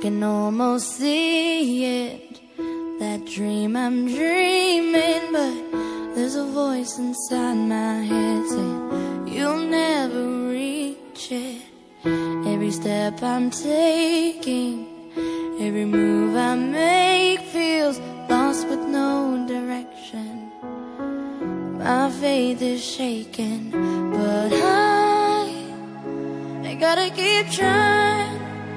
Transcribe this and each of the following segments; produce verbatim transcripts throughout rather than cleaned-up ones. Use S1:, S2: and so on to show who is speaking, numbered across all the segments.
S1: can almost see it, that dream I'm dreaming, but there's a voice inside my head saying you'll never reach it. Every step I'm taking, every move I make feels lost with no direction. My faith is shaking, but I, I gotta keep trying.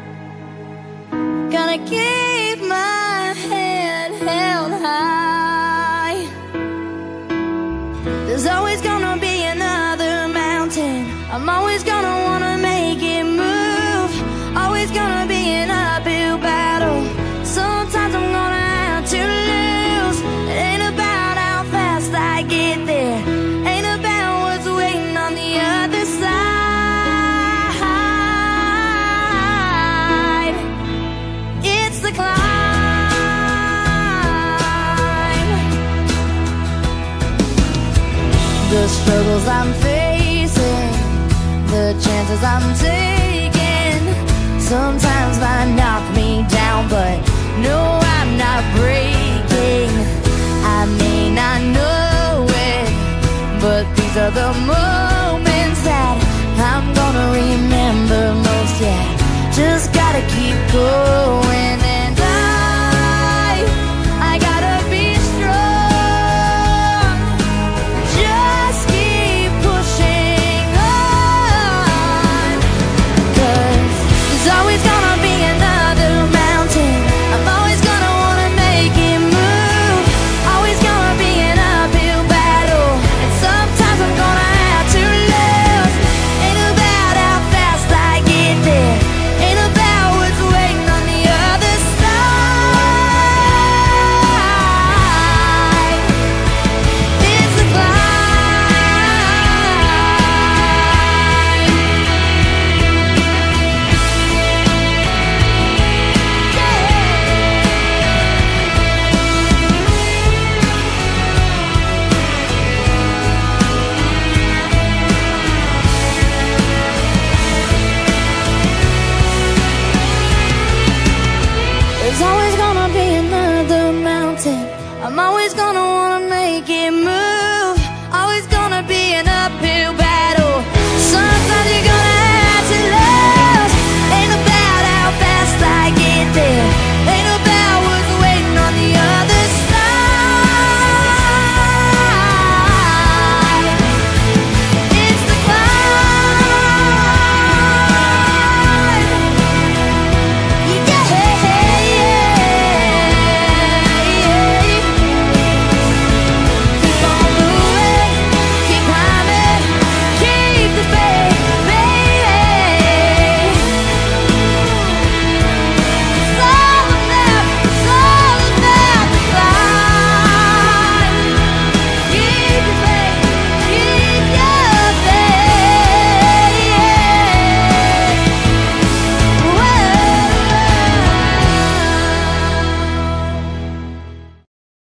S1: Gotta keep my head held high. There's always gonna be another mountain. I'm always gonna wanna make it move. Always gonna be an uphill battle. Sometimes I'm gonna have to lose. It ain't about how fast I get there, ain't about what's waiting on the other side. It's the climb. The struggles I'm facing, the chances I'm taking, sometimes might knock me down, but no, I'm not breaking. I may not know it, but these are the moments that I'm gonna remember most. Yeah, just gotta keep going.